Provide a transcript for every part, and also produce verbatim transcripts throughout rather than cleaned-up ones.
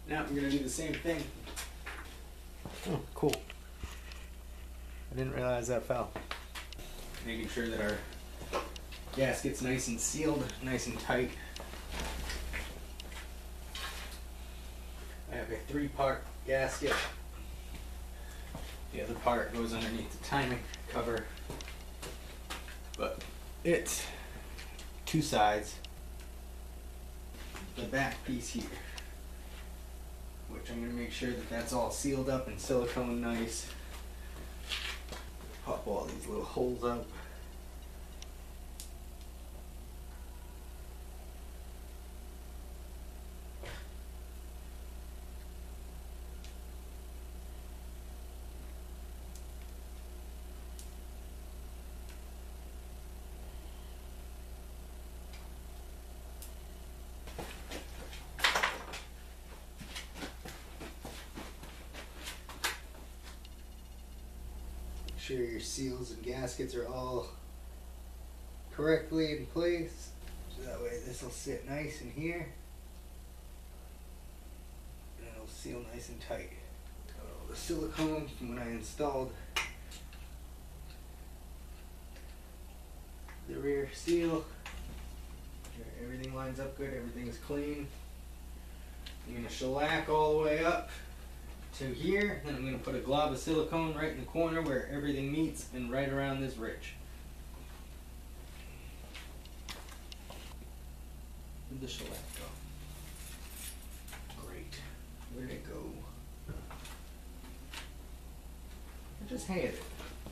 Now I'm gonna do the same thing. Oh, cool. I didn't realize that fell. Making sure that our gasket's nice and sealed, nice and tight. I have a three-part gasket. The other part goes underneath the timing cover. But it's two sides. The back piece here, which I'm going to make sure that that's all sealed up in silicone nice. Pop all these little holes up. Make sure your seals and gaskets are all correctly in place, so that way this will sit nice in here and it'll seal nice and tight. Got all the silicone from when I installed the rear seal. Everything lines up good, everything's clean. I'm going to shellac all the way up to here, then I'm going to put a glob of silicone right in the corner where everything meets and right around this ridge. Where'd the shellac go? Great. Where'd it go? I just had it.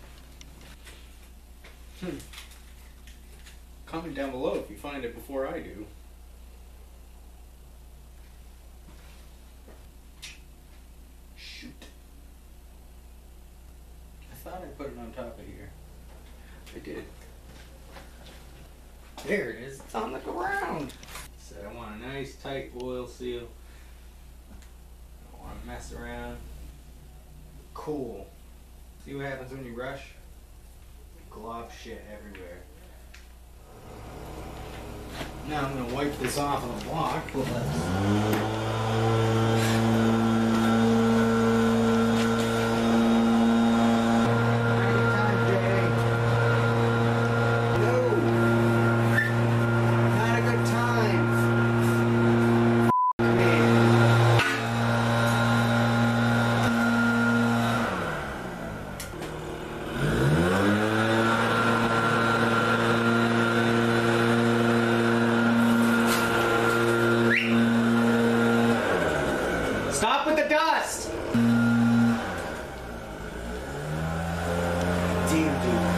Hmm. Comment down below if you find it before I do. I thought I put it on top of here. I did. There it is. It's on the ground. So I want a nice tight oil seal. I don't want to mess around. Cool. See what happens when you rush? Glob shit everywhere. Now I'm going to wipe this off on the block. Stop with the dust! Damn, dude.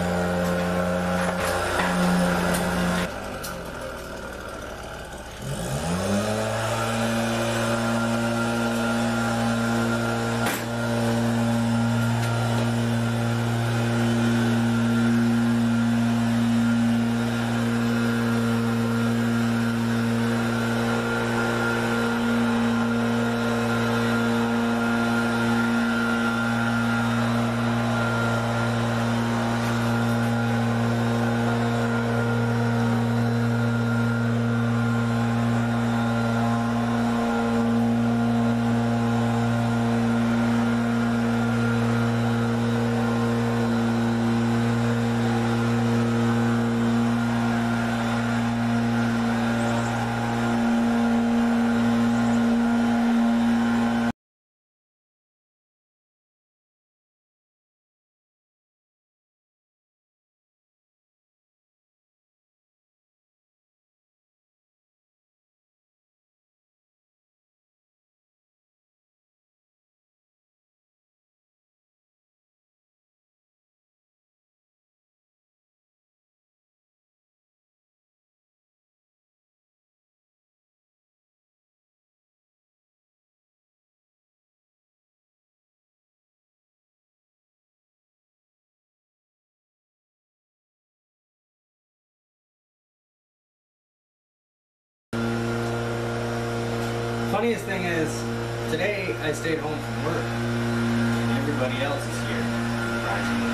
Funniest thing is, today I stayed home from work, and everybody else is here, surprisingly.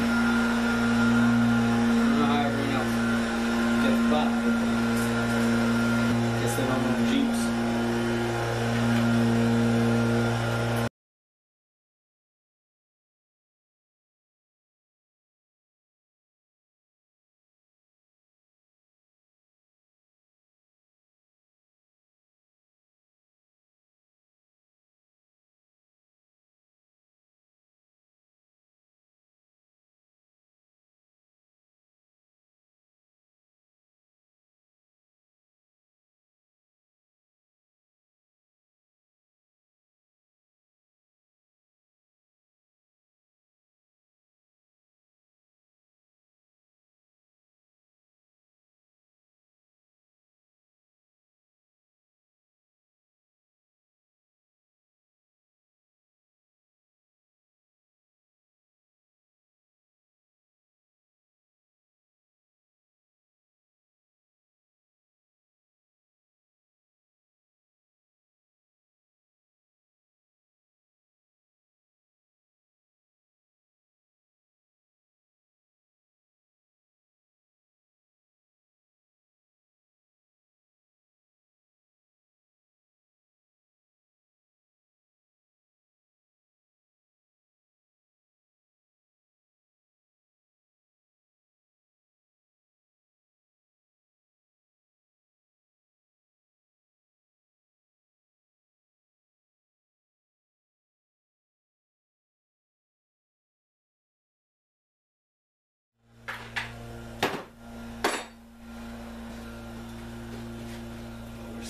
I don't know how everyone else gets by, but I guess they don't own Jeeps.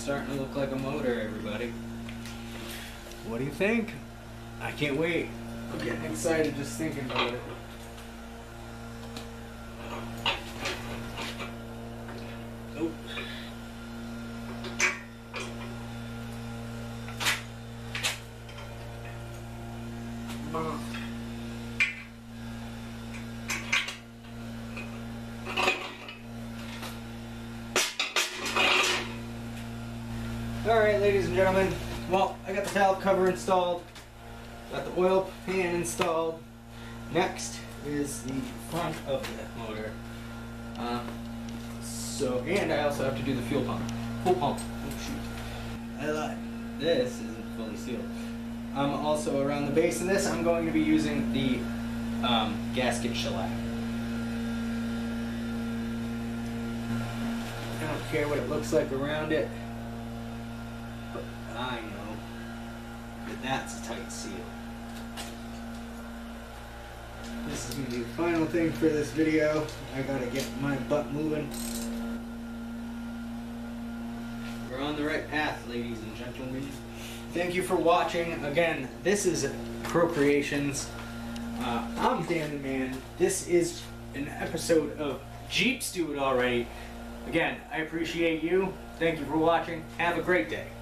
starting to look like a motor, everybody. What do you think? I can't wait. I'm getting excited just thinking about it. Nope. Uh. Alright, ladies and gentlemen, well, I got the valve cover installed, got the oil pan installed. Next is the front of the motor. Um, so, and I also have to do the fuel pump. Fuel pump. Oh shoot. I lied. This isn't fully sealed. Um, also around the base of this, I'm going to be using the um, gasket shellac. I don't care what it looks like around it. I know that that's a tight seal. This is going to be the final thing for this video. I gotta get my butt moving. We're on the right path, ladies and gentlemen. Thank you for watching. Again, this is Procreations. Uh, I'm Dan the Man. This is an episode of Jeeps Do It Already. Again, I appreciate you. Thank you for watching. Have a great day.